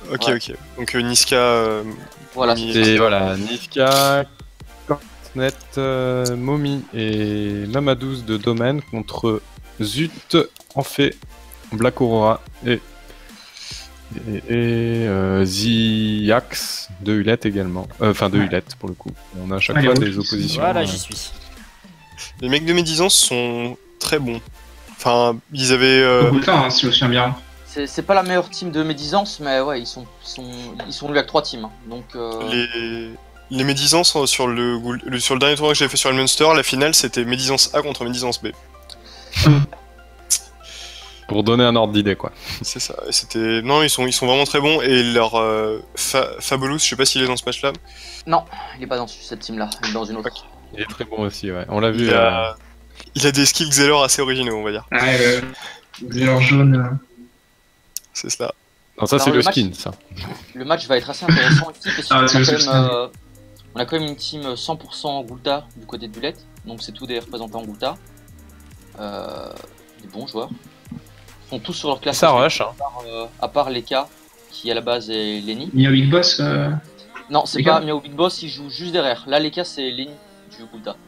Ok, Ouais. ok. Donc Niska, Voilà, Momi c'est et- Et voilà, Niska, Cornet, Momi et Mamadouce de domaine contre Zut, Enfé, Black Aurora et Ziax de Hulette également. Enfin, de Ouais. Hulette pour le coup. On a à chaque Ouais, fois les des rookies. oppositions. Voilà, j'y suis. les mecs de Médisance sont très bons. Enfin, ils avaient. Oculta, hein, si je me souviens bien. c'est pas la meilleure team de médisance, mais ouais, ils sont nuls avec 3 teams. Hein. Donc, Les Médisances sur sur le dernier tournoi que j'avais fait sur le Munster, la finale c'était Médisance A contre Médisance B. Pour donner un ordre d'idée, quoi. C'est ça. Et c'était non, ils sont vraiment très bons et leur Fabulous, je sais pas s'il est dans ce match-là. non, il est pas dans cette team-là, il est dans une autre. Il est très bon aussi, ouais. On l'a vu. Il a des skills Xelor assez originaux, on va dire. Ouais, leur jaune. C'est cela. Non, ça Alors, c'est le le match- skin, ça. Le match va être assez intéressant ici parce Ah, qu'on c'est a, le quand même, substance. on a quand même une team 100% Gulta du côté de Bullet, donc c'est tous des représentants Gulta. Des bons joueurs. Ils sont tous sur leur classe. Ça rush, hein. À part Leka qui à la base est Lenny. Il y a Big Boss. Non, c'est Leka pas Miao Big Boss, il joue juste derrière. Là, Leka c'est Lenny du Gulta.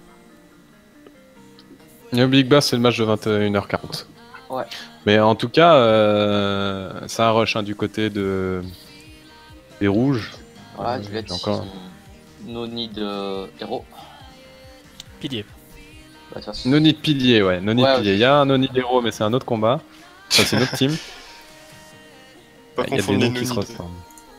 Le Big Bass, c'est le match de 21h40. Ouais. Mais en tout cas, ça rush hein, du côté des rouges. Voilà, Bullet, j'ai encore- No Need Hero. Pilier. Bah, de toute façon- Noni de pilier, ouais. Noni Ouais, de pilier. Il y a un Noni d'héros, mais c'est un autre combat. Ça, c'est notre team. Pas Il y a des confondre les noms qui se Noni. ressemblent.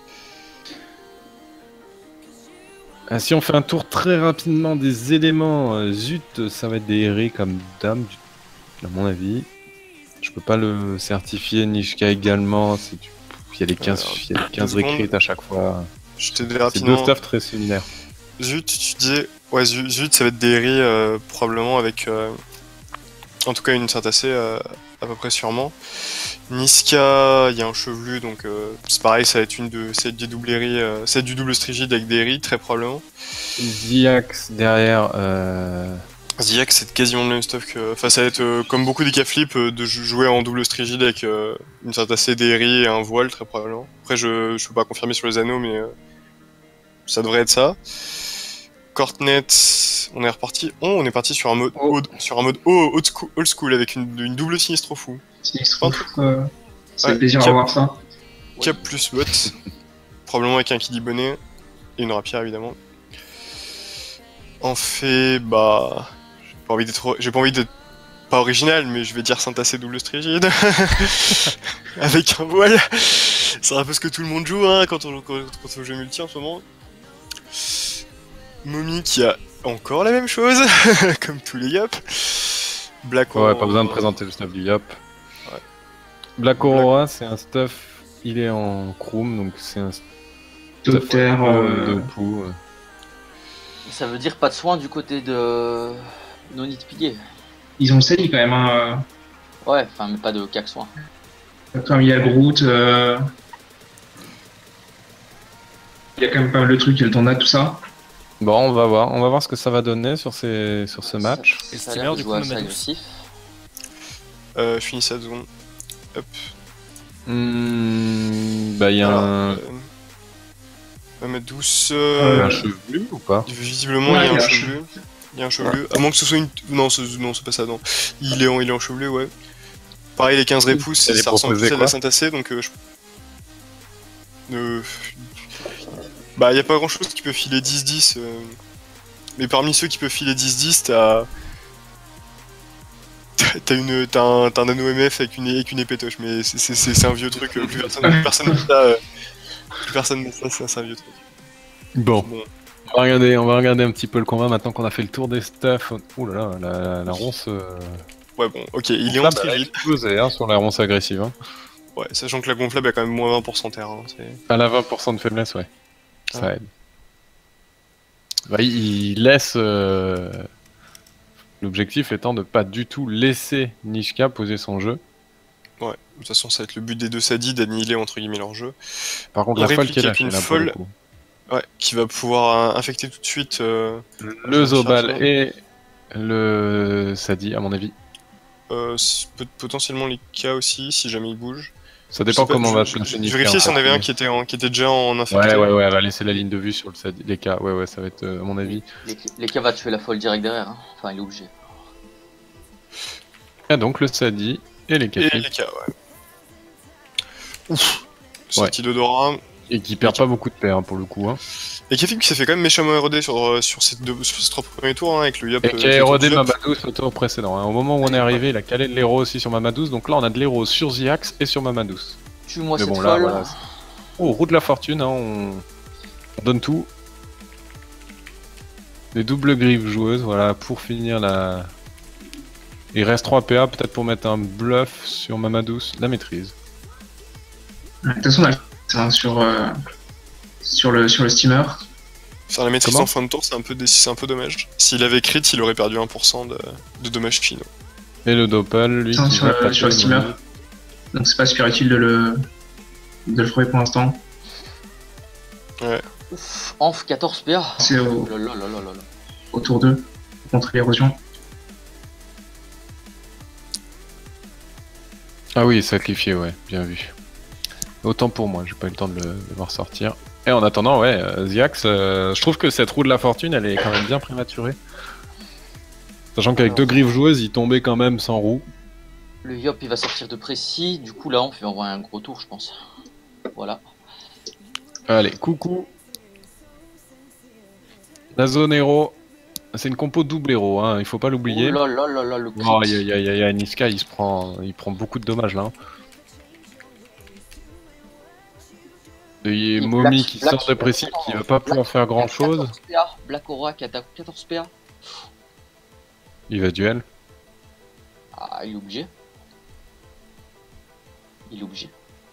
Si on fait un tour très rapidement des éléments, Zut, ça va être des hérés comme dame, à mon avis. Je peux pas le certifier, Nishka également. Il y a les 15, il y a les 15 deux secondes. recruits à chaque fois. Je te dis C'est deux rapidement. stuffs très similaires. Zut, tu disais. Ouais, Zut, ça va être des RI probablement avec. En tout cas, une Saint-Assez à peu près sûrement. Niska, il y a un chevelu, donc c'est pareil, ça va être des doubles RI, ça va être du double strigide avec des RI, très probablement. Ziax derrière. Ziak, c'est quasiment le même stuff que. Enfin, ça va être comme beaucoup des flip de jouer en double strigide avec une Saint-Assez, des RI et un voile, très probablement. Après, je peux pas confirmer sur les anneaux, mais ça devrait être ça. Cortnet, on est reparti. On est parti sur un mode old school avec une double sinistre fou. C'est extra. C'est Ouais, plaisir à Cap. voir ça. Cap plus bot, probablement avec un Kiddy bonnet et une rapière évidemment. En fait, bah, j'ai pas envie d'être pas original, mais je vais dire Saint-Assez double strigide avec un voile. C'est un peu ce que tout le monde joue hein, quand on joue multi en ce moment. Momi qui a encore la même chose, comme tous les yop. Black Ouais, pas besoin de présenter le stuff du Yop. Ouais. Black Aurora, c'est un stuff. Il est en chrome, donc c'est un stuff Docteur. de pou. Ça veut dire pas de soin du côté de No Need Pilier. Ils ont essayé quand même. Hein. Ouais, enfin, mais pas de cac soin. Comme il y a Groot. Il y a quand même pas mal de trucs, il y a le tornade, tout ça. Bon, on va voir ce que ça va donner sur ce match. Et Ça a Steamer, l'air de du jouer coup, assez Mamadou. agressif. Je finis cette zone. Hop. Bah, il y a Alors, Mamadou, un chevelu ou pas? visiblement Ouais, il y a un il y a un chevelu. Il y a un chevelu. À moins que ce soit une. Non, c'est pas ça, non. Il est en chevelu, ouais. Pareil, les 15 répousses, Elle est ça ressemble plus proposée à de la quoi Saint-Assez, donc bah, y a pas grand chose qui peut filer 10-10. Mais parmi ceux qui peuvent filer 10-10, t'as un anneau MF avec une épétoche, mais c'est un vieux truc, plus personne ne ça. Plus personne ne ça, c'est un vieux truc. Bon. Bon. On va regarder un petit peu le combat maintenant qu'on a fait le tour des stuffs. Ouh là là, la ronce. Ouais, bon, ok, il est Ah, en bah, elle a trigide. explosé hein, sur la ronce agressive. Hein. Ouais, sachant que la gonflable a quand même moins 20% terre. Hein, Elle a 20% de faiblesse, ouais. Ça Ah. aide. Bah, il laisse. L'objectif étant de pas du tout laisser Nishka poser son jeu. Ouais, de toute façon, ça va être le but des deux sadis d'annihiler entre guillemets leur jeu. Par contre, On la folle réplique qui est avec lâchée une là pour folle. le coup. Ouais, qui va pouvoir infecter tout de suite. Le Zobal et le Sadi, à mon avis. Potentiellement les K aussi, si jamais ils bougent. Ça dépend comment on va flasher Je Niska. vérifiais si en on fait. avait un qui était déjà en infecté. Ouais, elle va laisser la ligne de vue sur les cas. Ouais, ça va être, à mon avis. Les cas va tuer la folle direct derrière. Hein. Enfin, il est obligé. Et donc le Sadi et les Et cafés. les cas, ouais. Ouf. Sortie d'odorat. Et qui perd pas beaucoup de paires hein, pour le coup. Hein. Et Kefik qui s'est fait quand même méchamment érodé sur ces 3 premiers tours hein, avec le Yop. Et qui a érodé Mamadou au tour précédent. Hein. Au moment où on est arrivé, il a calé de l'héros aussi sur Mamadou. Donc là, on a de l'héros sur Ziax et sur Mamadou. Tue-moi Mais cette bon, là, folle. voilà. Oh, roue de la fortune, hein, on donne tout. Les doubles griffes joueuses, voilà, pour finir la... Il reste 3 PA, peut-être pour mettre un bluff sur Mamadou, la maîtrise. De toute façon, on a sur le steamer. Faire la maîtrise Comment en fin de tour, c'est un peu dommage. S'il avait crit, il aurait perdu 1% de dommages finaux. Et le Doppel, lui, Attends, qui sur va le passer steamer. Donc c'est pas super utile de le trouver pour l'instant. Ouf, Enf 14 PA. C'est Oh là là là là là là. au tour 2 contre l'érosion. Ah oui, sacrifié, ouais, bien vu. Autant pour moi, j'ai pas eu le temps de le voir sortir. Et en attendant, ouais, Ziax, je trouve que cette roue de la fortune, elle est quand même bien prématurée. Sachant qu'avec 2 griffes joueuses, il tombait quand même sans roue. Le Yop il va sortir de précis. Du coup, là, on fait envoyer un gros tour, je pense. Voilà. Allez, coucou. La zone héros, c'est une compo double héros, hein, il faut pas l'oublier. Oh là là là là, le crit. Oh, Niska, il prend beaucoup de dommages là. Hein. Et Et Momi Black- qui Black- sort de précis, qui va pas pouvoir faire grand chose. 14 PA. Black Aura qui attaque 14 PA. Il va duel. Ah, il est obligé. Il est obligé.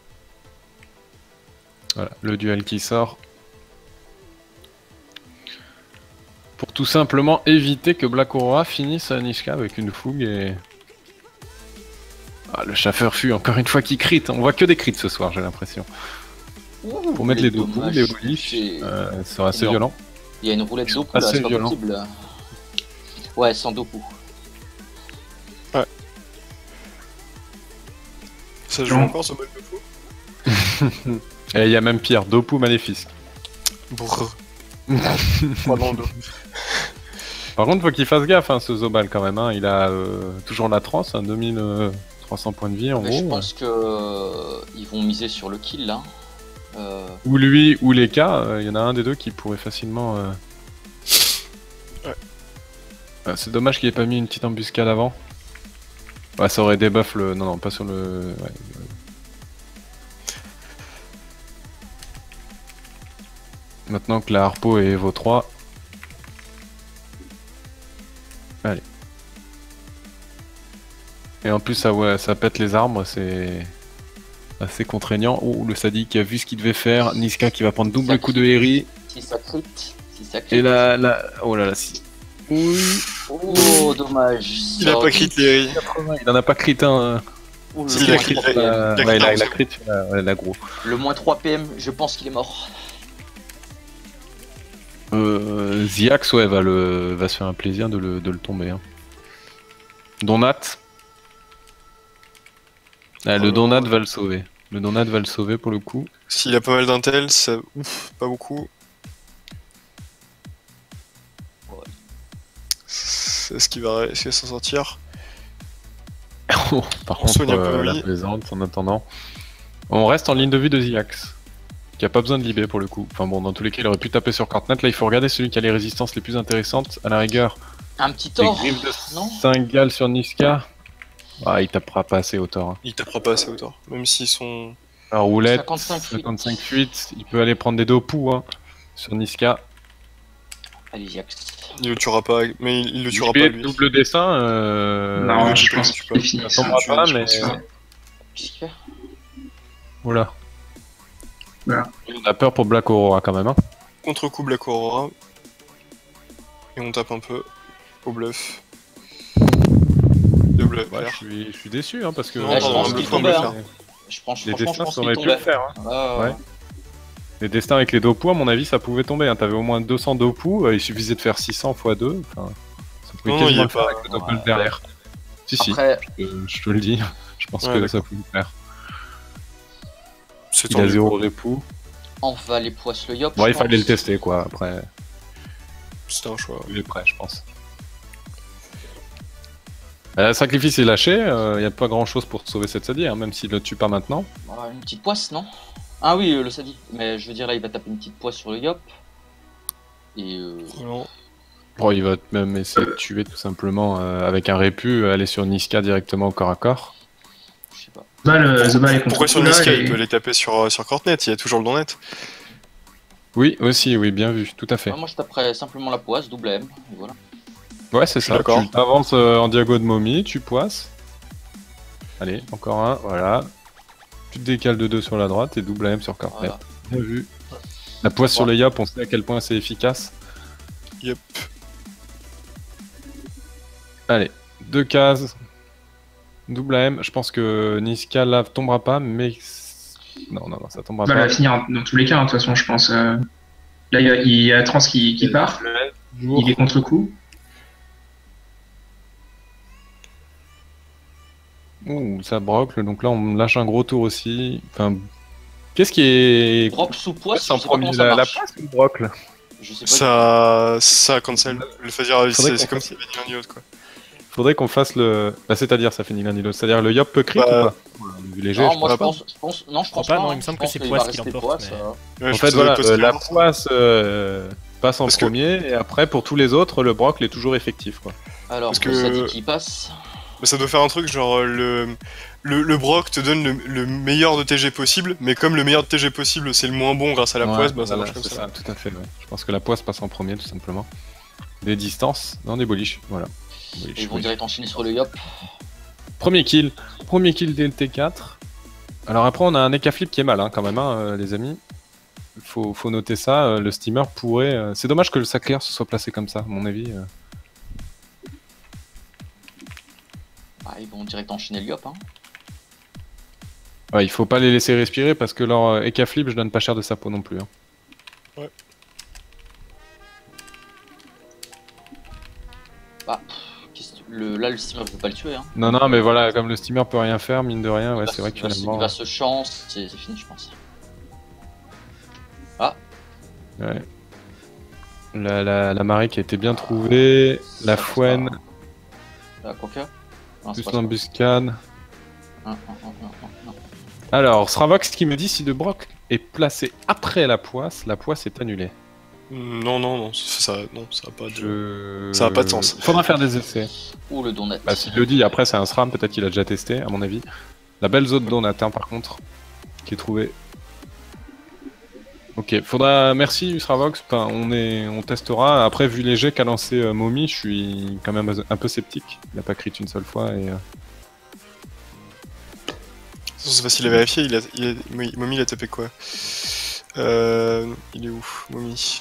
Voilà, le duel qui sort. Pour tout simplement éviter que Black Aurora finisse à Niska avec une fougue et... Ah, le chaffeur fut encore une fois qui crit. On voit que des crits ce soir, j'ai l'impression. Ouh, Pour mettre les deux coups, dommages, les bullish, c'est- ça sera assez énorme. violent. Il y a une roulette d'eau là, assez c'est pas violent. possible. Ouais, sans Doku. Ça joue encore ce mode de fou. Et il y a même pire, Dopu Maléfique. Brrr. Pas dans le dos. Par contre, faut qu'il fasse gaffe, hein, ce Zobal quand même. Hein. Il a toujours la transe, hein, 2300 points de vie en Mais gros. je pense que ils vont miser sur le kill là. Ou lui, ou les cas, il y en a un des deux qui pourrait facilement. Ouais. C'est dommage qu'il ait pas mis une petite embuscade avant. Ouais, ça aurait débuff le. Non, pas sur le. Ouais. Maintenant que la harpo est Evo 3. Allez. Et en plus, ça pète les arbres, c'est assez contraignant. Oh, le Sadi qui a vu ce qu'il devait faire. Niska qui va prendre double coup de Eri. Si ça crit. Si ça crit. Et là. Oh là là, si. Oui. Oh, dommage. Il a pas crit les. Il en a pas crit un. Oh, le, Si, il a moins crit, 3 il a- PM. Ouais, il a c'est crit, la gros. Le moins 3 PM, je pense qu'il est mort. Ziax, ouais, va se faire un plaisir de le tomber. Hein. Donat. Ah, le Donat va le sauver. Le Donat va le sauver pour le coup. S'il a pas mal d'intel, ça. Ouf, pas beaucoup. C'est ce qu'il va s'en sortir. Par On soigne contre, un peu, la oui. plaisante en attendant. On reste en ligne de vue de Ziax. Qui a pas besoin de libé pour le coup. Enfin bon, dans tous les cas, il aurait pu taper sur carte net. Là, il faut regarder celui qui a les résistances les plus intéressantes. À la rigueur, Un petit les tort. griffes de Non 5 gals sur Niska. Ah, il tapera pas assez au tort. Hein. Il tapera pas assez hauteur. Même s'ils sont. La roulette, 55 fuites. 55 fuites. Il peut aller prendre des dopous hein, sur Niska. Allez, Jax. Il le tuera pas, mais il le tuera Libé, pas lui. double dessin. Non, je je peux- pense je qu'il peux- est fini. ça tombera pas, Je mais- pense que- Qu'est-ce qu'il fait Oula. Voilà. On a peur pour Black Aurora quand même. Hein. Contre-coup Black Aurora. Et on tape un peu au bluff. De bluff. Ouais, vert. je suis déçu hein, parce que. Non, je pense qu'il tombait, tombait, hein. Je pense, Les franchement, je destins, pense ça qu'il aurait pu tombait. le faire. Hein. Ah, Ouais. Les destins avec les dopous, à mon avis, ça pouvait tomber. Hein. T'avais au moins 200 dopous, il suffisait de faire 600 x 2. Enfin, ça pouvait Non, quasiment il y a le faire pas- avec le doppel derrière. Si, Après, je te le dis. Je pense Ouais, que d'accord. ça pouvait le faire. C'est Il a tendu. 0 répou. On va les poisses le yop. Bon, je il fallait le pense. tester quoi, après. C'était un choix. Il est prêt, je pense. Sacrifice est lâché, il n'y a pas grand chose pour sauver cette Sadie, hein, même s'il le tue pas maintenant. Une petite poisse, non? Ah oui, le Sadi. Mais je veux dire, là, il va taper une petite poisse sur le yop. Et Vraiment. Bon, il va même essayer de tuer tout simplement avec un répu, aller sur Niska directement au corps à corps. je sais pas. The Ball est contre Pourquoi sur Kula Niska, et- il peut les taper sur Courtney, il y a toujours le don net. Oui, aussi, oui, bien vu, tout à fait. Ah, moi, je taperais simplement la poisse, double M. Et voilà. Ouais, c'est Je suis ça. d'accord. Tu t'avances en diago de momie, tu poisses. Allez, encore un, voilà. Tu te décales de 2 sur la droite et double AM sur Courtney. Voilà. Bien vu. La poisse sur les yop, on sait à quel point c'est efficace. Yep. Allez, 2 cases. Double AM, je pense que Niska là tombera pas, mais. Non, ça tombera Bah, elle pas. va finir dans tous les cas, hein, de toute façon, je pense. Là, il y a Trans qui part. Il est contre coup. Ouh, ça brocle, donc là on lâche un gros tour aussi. Enfin, qu'est-ce qui est. Broc sous poisse, C'est en je sais pas comment premier ça la marche. poisse ou le brocle? Je sais pas. Ça cancel. Le fait dire, Faudrait c'est qu'on comme fasse- s'il y avait ni l'un ni l'autre, quoi. Faudrait qu'on fasse le. Bah, c'est-à-dire, ça fait ni l'un ni l'autre. C'est-à-dire, le yop peut crit Bah, ou pas? Vu léger, Non, je moi, pense je pas. pense. Non, je pense pas, pas. non, hein. il me semble Je que pense c'est qu'il poisse va qui rester l'emporte, poisse, mais- Ouais, En je fait, faisais voilà, poste qui la avance. poisse passe en Parce que- premier, et après, pour tous les autres, le brocle est toujours effectif, quoi. Alors, Parce le que- Sadi qui passe. Ça doit faire un truc genre le broc te donne le meilleur de TG possible, mais comme le meilleur de TG possible c'est le moins bon grâce à la Ouais, poisse, bah ça voilà, marche comme c'est ça. tout à fait, ouais. Je pense que la poisse passe en premier, tout simplement. Des distances, non, des boliches, voilà. Boliche, Ils vont boliche. direct enchaîner sur le yop. Premier kill dès le T4. Alors après, on a un Eka flip qui est mal, hein, quand même, hein, les amis. Faut noter ça, le steamer pourrait... C'est dommage que le Saclair se soit placé comme ça, à mon avis. Ils vont direct enchaîner le yop. Hein. Ouais, il faut pas les laisser respirer parce que leur Eka flip, je donne pas cher de sa peau non plus. Hein. Ouais. Là, le steamer peut pas le tuer. Hein. Non, mais voilà, comme le steamer peut rien faire, mine de rien, ouais, c'est vrai que Il finalement... va se chance, c'est fini, je pense. Ouais. La marée qui a été bien trouvée, la fouenne, Quoique. Non, c'est plus pas ça. l'embuscade. Non. Alors, Sravox qui me dit si le broc est placé après la poisse est annulée. Non, ça a pas de. Je... Ça a pas de sens. Faudra faire des essais. Ou le donut. Bah, s'il le dit, après c'est un SRAM, peut-être qu'il a déjà testé, à mon avis. La belle zone donut, hein, par contre, qui est trouvée. Ok, faudra. Merci Sravox, enfin, on testera. Après, vu les jets qu'a lancé Momi, je suis quand même un peu sceptique. Il a pas crit une seule fois et. C'est facile à vérifier, Momi il a tapé quoi il est où Momi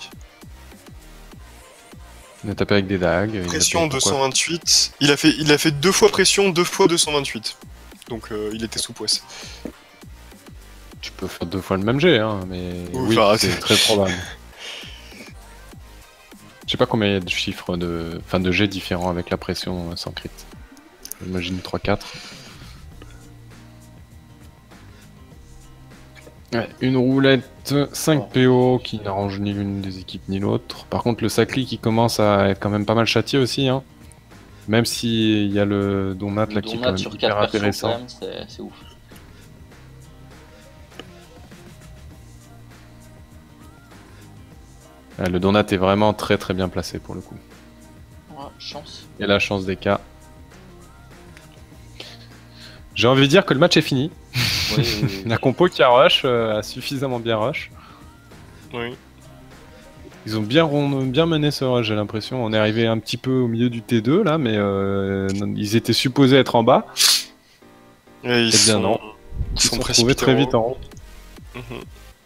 Il a tapé avec des dagues. il a Pression tapé pourquoi 228. Il a fait 2 fois pression, 2 fois 228. Donc il était sous poisse. Tu peux faire 2 fois le même jet, hein, mais oui, enfin, c'est très probable. Je sais pas combien il y a de chiffres de jets différents avec la pression sans crit. J'imagine 3-4. Ouais, une roulette, 5 PO qui n'arrange ni l'une des équipes ni l'autre. Par contre, le Sacli qui commence à être quand même pas mal châtié aussi. Hein. Même s'il y a le Donat là qui est quand même sur hyper 4 persos, intéressant. quand même, c'est ouf. Ouais, le Donat est vraiment très très bien placé pour le coup. Ouais, chance. Et la chance des cas. J'ai envie de dire que le match est fini. Oui. La compo qui a rush a suffisamment bien rush. Oui. Ils ont bien mené ce rush, j'ai l'impression. On est arrivé un petit peu au milieu du T2 là, mais ils étaient supposés être en bas. Et ils Eh bien sont, non. Ils Ils sont sont précipités retrouvés très en vite haut. en haut. Mhm.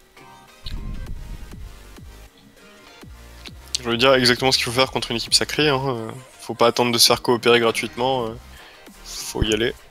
Je veux dire exactement ce qu'il faut faire contre une équipe sacrée. Hein. Faut pas attendre de se faire coopérer gratuitement. Faut y aller.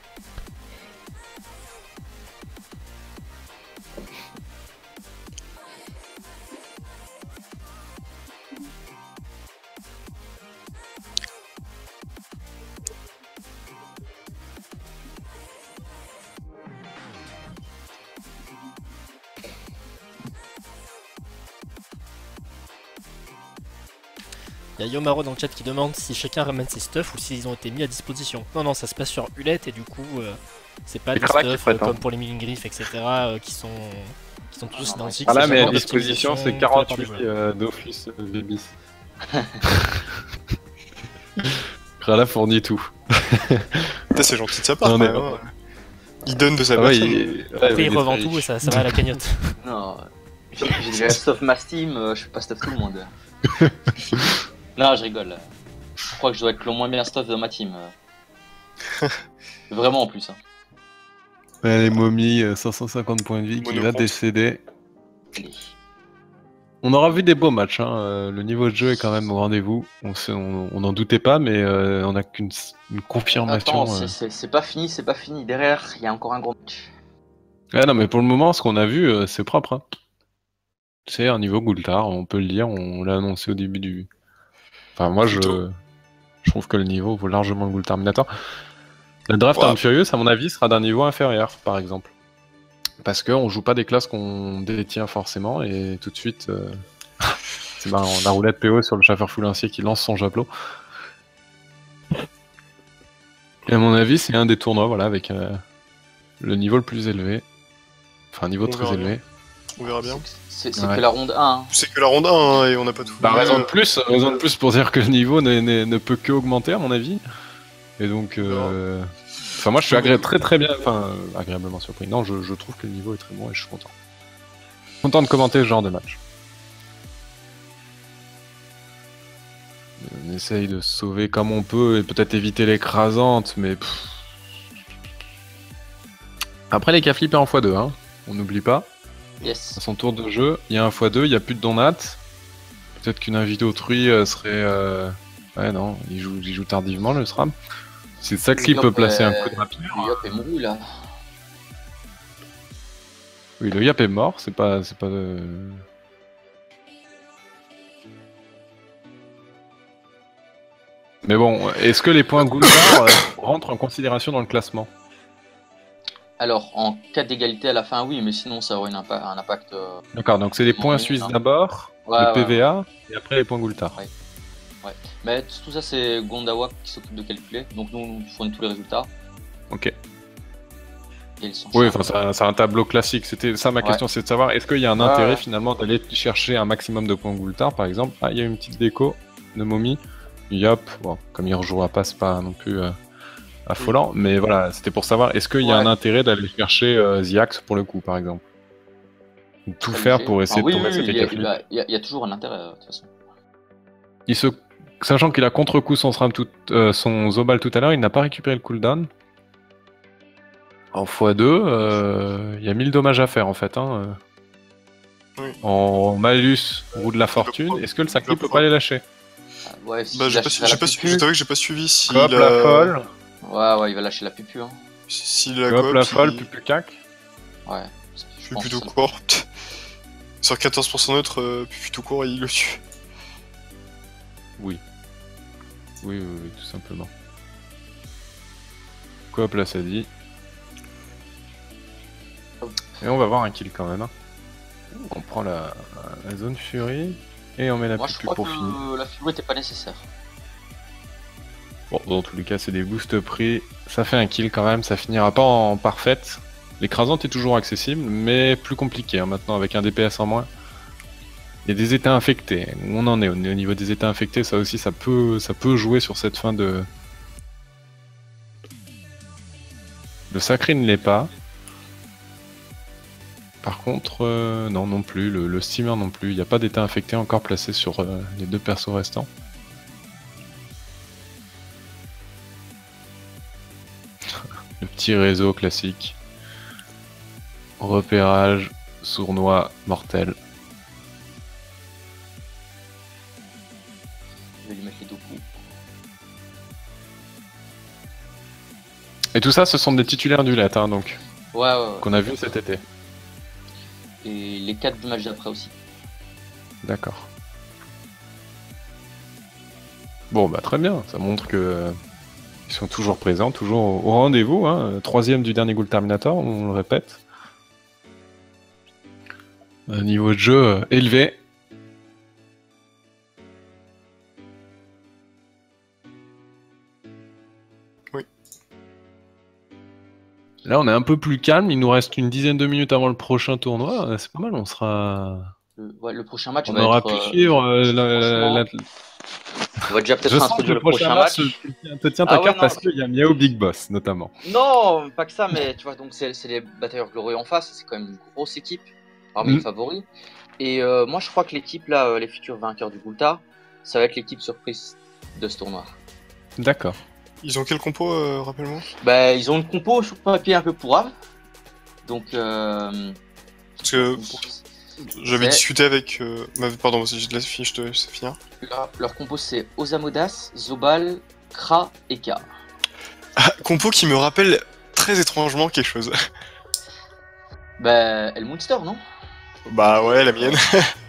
Il y a Yomaro dans le chat qui demande si chacun ramène ses stuffs ou s'ils ont été mis à disposition. Non, non, ça se passe sur Hulette et du coup, c'est pas C'est des Krala qui stuffs prête, hein. comme pour les Milingriff, etc. Qui sont tous non, identiques. Ah là, c'est mais à vraiment disposition, c'est l'optimisation faite par des 48 joueurs. Dofus Bébis. Krala fournit tout. Putain, c'est gentil de sa part. Non, quand mais- même, hein. Il donne de sa Ah ouais, personne. Après, il est revend très tout et riche. ça va à la cagnotte. Non, j'ai déjà stuff ma Steam, je peux pas stuff tout le monde. Non, je rigole. Je crois que je dois être le moins bien stuff de ma team. Vraiment en plus. Hein. Ouais, les momies, 550 points de vie qui va Monochrome. décéder. Allez. On aura vu des beaux matchs, hein. Le niveau de jeu est quand même au rendez-vous. On n'en doutait pas, mais on n'a qu'une confirmation. Attends, c'est pas fini, c'est pas fini. Derrière, il y a encore un gros match. Ah non, mais pour le moment, ce qu'on a vu, c'est propre. Hein. C'est un niveau Goultar, on peut le dire, on l'a annoncé au début du. Enfin, moi, Plutôt. je trouve que le niveau vaut largement le Goultar Minator. Le draft Ouais. Arm Furious, à mon avis, sera d'un niveau inférieur, par exemple. Parce qu'on joue pas des classes qu'on détient forcément, et tout de suite, c'est marrant, la roulette PO sur le chasseur foulancier qui lance son javelot. Et à mon avis, c'est un des tournois, voilà, avec le niveau le plus élevé. Enfin, un niveau On très verra élevé. On verra bien. C'est Ouais. que la ronde 1. Hein. C'est que la ronde 1 hein, et on n'a pas tout. Bah, raison de plus pour dire que le niveau ne peut que augmenter, à mon avis. Et donc, enfin, moi, je suis très très bien, enfin, agréablement surpris. Non, je trouve que le niveau est très bon et je suis content. Content de commenter ce genre de match. On essaye de se sauver comme on peut et peut-être éviter l'écrasante, mais. Après, les cas flip en x2, hein. On n'oublie pas. Yes. À son tour de jeu, il y a un x2, il n'y a plus de donat. Peut-être qu'une invitée autrui serait. Ouais, non, il joue tardivement le SRAM. Si Saxi peut placer un coup de rapide. Le Yop est mouru là. Oui, le Yap est mort, c'est pas. Mais bon, est-ce que les points Goulbar rentrent en considération dans le classement? Alors, en cas d'égalité à la fin, oui, mais sinon ça aurait un impact. D'accord, donc c'est les points Oui, suisses hein. d'abord, Ouais, le ouais, PVA, et après les points Goultar. Ouais. Ouais. Mais tout ça, c'est Gondawa qui s'occupe de calculer. Donc nous, on fournit tous les résultats. Ok. Et ils sont Oui, chargés. enfin, c'est un tableau classique. C'était ça ma question, c'est de savoir est-ce qu'il y a un Ouais, intérêt ouais. finalement d'aller chercher un maximum de points Goultar, par exemple. Ah, il y a une petite déco de momie. Yop, bon, comme il rejouera pas, c'est pas non plus affolant, mais voilà, c'était pour savoir est-ce qu'il y a un Ouais. intérêt d'aller chercher Ziax pour le coup, par exemple. Tout faire pour essayer de tomber cette il écart. y a toujours un intérêt, de toute façon. Sachant qu'il a contre-coup son SRAM son Zobal tout à l'heure, il n'a pas récupéré le cooldown. En x2, il y a 1000 dommages à faire en fait. Hein. Oui. En malus, roue de la fortune, est-ce que le Sacri peut pas les lâcher? Ouais, si Bah, il j'ai lâche pas, la j'ai pas, pupu. je t'avoue que j'ai pas suivi si Hop, la folle, Ouais, il va lâcher la pupu. Hein. Si la hop, coop, la folle, il- pupu cac. Ouais. Je suis plutôt court. Sur 14% neutre, puis tout court, il le tue. Oui. Oui, tout simplement. Coop là, ça dit. Et on va voir un kill quand même. Hein. On prend la zone furie et on met la Moi, je pupu crois pour finir. que la figure était pas nécessaire. Bon, dans tous les cas, c'est des boosts pris. Ça fait un kill quand même, ça finira pas en parfaite. L'écrasante est toujours accessible, mais plus compliqué hein, maintenant avec un DPS en moins. Il y a des états infectés. Où on en est au niveau des états infectés, ça aussi, ça peut jouer sur cette fin de. Le sacré ne l'est pas. Par contre, non plus. Le steamer non plus. Il n'y a pas d'état infecté encore placé sur les deux persos restants. Le petit réseau classique. Repérage, sournois, mortel. Je vais lui mettre les deux coups. Et tout ça, ce sont des titulaires du LET, hein, donc, Ouais. qu'on a vu cet été. Et les 4 du match d'après aussi. D'accord. Bon, bah très bien, ça montre que ils sont toujours présents, toujours au rendez-vous. Hein. 3ème du dernier Ghoul Terminator, on le répète. Un niveau de jeu élevé. Là, on est un peu plus calme. Il nous reste une dizaine de minutes avant le prochain tournoi. C'est pas mal. On sera. Le prochain match On va aura être. pu suivre. On va déjà Je peut-être sens que introduire le le prochain match. te tient à Ah ouais, cœur non. parce qu'il y a Miao Big Boss notamment. Non, pas que ça, mais tu vois, donc c'est les batailleurs glorieux en face. C'est quand même une grosse équipe parmi les favoris. Et moi, je crois que l'équipe là, les futurs vainqueurs du Gulta, ça va être l'équipe surprise de ce tournoi. D'accord. Ils ont quel compo, rappelle-moi? Bah, ils ont une compo sur papier un peu pourrave. Donc, Parce que j'avais discuté avec. Pardon, si je te laisse finir, je te laisse finir. leur compo c'est Osamodas, Zobal, Kra et K. Ah, compo qui me rappelle très étrangement quelque chose. Bah, El Monster, non? Bah ouais, la mienne.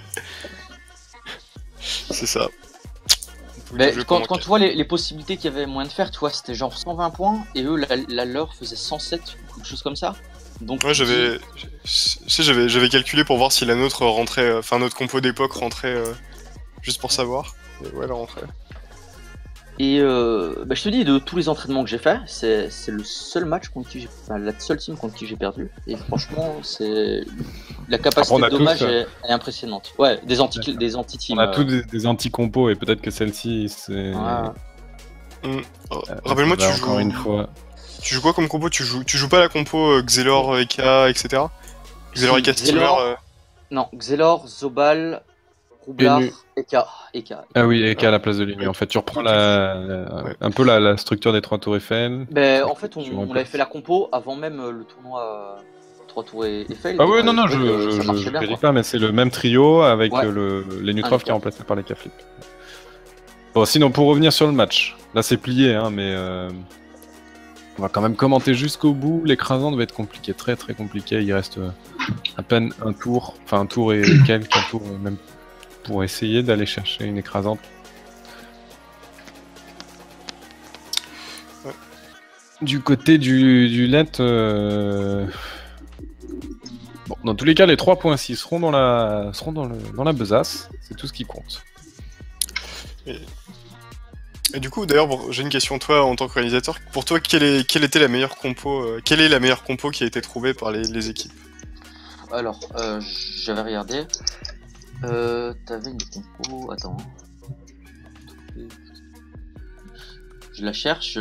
C'est ça. Mais quand tu vois les possibilités qu'il y avait moyen de faire, tu vois, c'était genre 120 points et eux, la leur faisait 107 ou quelque chose comme ça. Donc, ouais, j'avais calculé pour voir si la nôtre rentrait, enfin notre compo d'époque rentrait juste pour savoir. Et ouais, elle rentrait. Et bah, je te dis, de tous les entraînements que j'ai fait, c'est le seul match contre qui la seule team contre qui j'ai perdu. Et franchement, c'est la capacité de dommage est impressionnante. Ouais, des anti-teams. On a tous des anti-compos et peut-être que celle-ci, c'est. Rappelle-moi, tu joues. Encore une fois. Tu joues quoi comme compo? Tu joues pas la compo Xelor, Eka, etc. Xelor, Eka, Steamer. Non, Xelor, Zobal, Roublard, Eka. Ah oui, Eka à la place de Lumi. En fait, tu reprends un peu la structure des 3 tours Eiffel. Ben, en fait, on avait fait la compo avant même le tournoi 3 tours Eiffel. Ah oui, non, je vérifie pas, mais c'est le même trio avec les Nutrov qui est remplacé par les K-Flip. Bon, sinon, pour revenir sur le match, là c'est plié, hein, mais on va quand même commenter jusqu'au bout. L'écrasant devait être compliqué, très très compliqué. Il reste à peine un tour, enfin un tour et quelques, un tour même pour essayer d'aller chercher une écrasante. Ouais. Du côté du net, bon, dans tous les cas, les 3.6 seront dans la besace. C'est tout ce qui compte. Et du coup, d'ailleurs, j'ai une question, toi, en tant qu'organisateur. Pour toi, quelle était la meilleure compo quelle est la meilleure compo qui a été trouvée par les équipes? Alors, j'avais regardé. T'avais une compo... Attends. Je la cherche.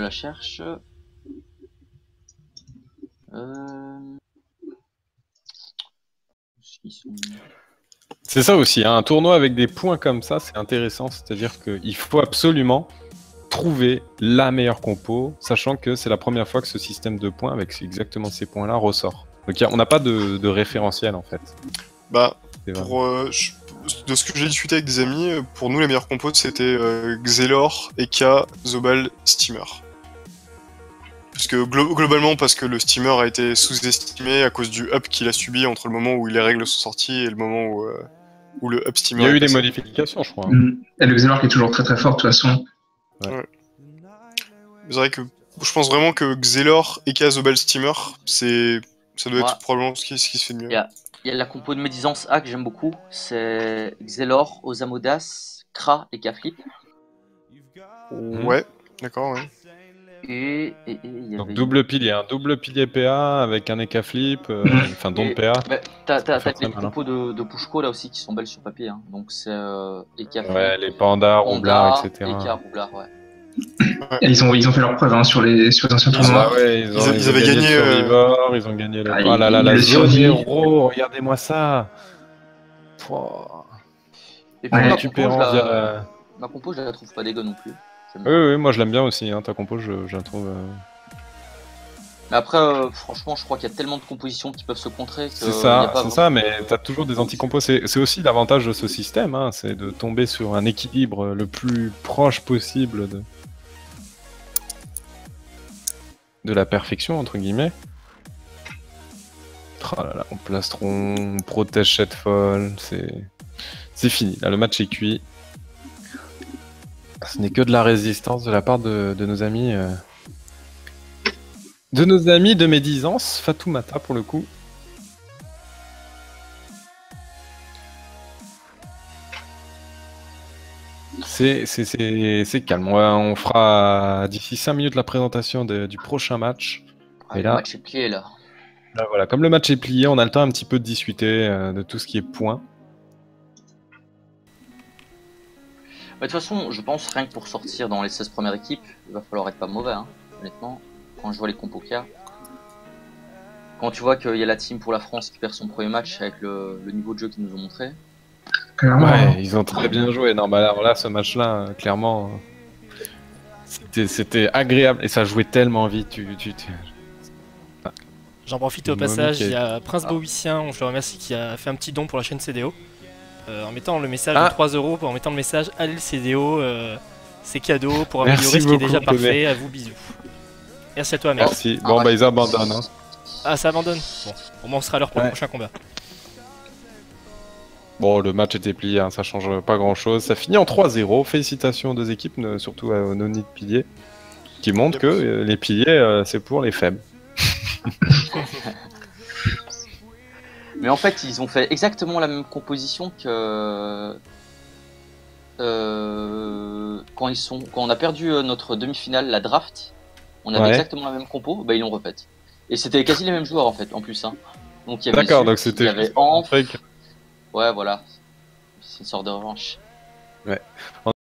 C'est ça aussi, hein, un tournoi avec des points comme ça, c'est intéressant. C'est-à-dire qu'il faut absolument trouver la meilleure compo, sachant que c'est la première fois que ce système de points, avec exactement ces points-là, ressort. Donc on n'a pas de référentiel, en fait. Bah, de ce que j'ai discuté avec des amis, pour nous, la meilleure compo, c'était Xelor, Eka, Zobal, Steamer. Parce que globalement, parce que le Steamer a été sous-estimé à cause du up qu'il a subi entre le moment où les règles sont sorties et le moment où le up Steamer. Il y a eu des modifications, je crois. Et le Xelor qui est toujours très très fort, de toute façon. Ouais. C'est vrai que je pense vraiment que Xelor, Eka, Zobal, Steamer, ça doit être probablement ce qui se fait de mieux. Il y a la compo de médisance A que j'aime beaucoup, c'est Xelor, Osamodas, Kra et K-Flip. Ouais, d'accord, ouais. Et donc double pilier, un double pilier PA avec un Eka Flip, enfin don de PA. T'as les compos de Pushko là aussi qui sont belles sur papier, hein. Donc c'est Eka Flip. Ouais, les pandas, Roublard, etc. Eka, Roublard, ouais. Et ils ont fait leur preuve hein, sur les anciens tournois. Ouais, ils avaient gagné Survivor, ils ont gagné le... Oh là là, la zone héros, regardez-moi ça. Et puis ma compo, je la trouve pas dégueu non plus. Oui, moi je l'aime bien aussi, hein, ta compo, je la trouve... Mais après, franchement, je crois qu'il y a tellement de compositions qui peuvent se contrer que... C'est ça, mais t'as toujours des anti-compos. C'est aussi l'avantage de ce système, hein, c'est de tomber sur un équilibre le plus proche possible de la perfection, entre guillemets. Oh là là, on plastron, on protège Shadfall, c'est fini, là le match est cuit. Ce n'est que de la résistance de la part de nos amis... De nos amis de médisance, Fatoumata pour le coup. C'est calme. On fera d'ici 5 minutes la présentation du prochain match. Ah, Et le là- match est plié là. Là, voilà, comme le match est plié, on a le temps un petit peu de discuter de tout ce qui est points. De toute façon, je pense rien que pour sortir dans les 16 premières équipes, il va falloir être pas mauvais, hein, honnêtement. Quand je vois les compos qu'il y a. Quand tu vois qu'il y a la team pour la France qui perd son premier match avec le niveau de jeu qu'ils nous ont montré. Clairement, Ouais, ils ont très bien joué. Non, bah alors là, ce match-là, clairement, c'était agréable et ça jouait tellement vite. J'en profite au Une momie passage, qui est- il y a Prince Boissien, je le remercie, qui a fait un petit don pour la chaîne CDO. En mettant le message Ah. de 3 euros, en mettant le message allez le CDO, c'est cadeau pour Merci améliorer ce qui est déjà beaucoup, parfait. À vous, bisous. Merci à toi, mec. Merci. Bon, bah ils abandonnent. Hein. Ah, ça abandonne. Bon, au moins on sera à l'heure pour le Ouais. prochain combat. Bon, le match était plié, hein, ça change pas grand-chose. Ça finit en 3-0. Félicitations aux deux équipes, surtout aux Noni de piliers, qui montrent Yep. que les piliers, c'est pour les faibles. Mais en fait, ils ont fait exactement la même composition que quand on a perdu notre demi-finale, la draft. On avait Ouais. exactement la même compo, bah ils l'ont refaite. Et c'était quasi les mêmes joueurs en fait, en plus. Hein. Donc il y avait D'accord, Zut, donc c'était il y avait juste pour Amph. montrer que- Ouais, voilà. C'est une sorte de revanche.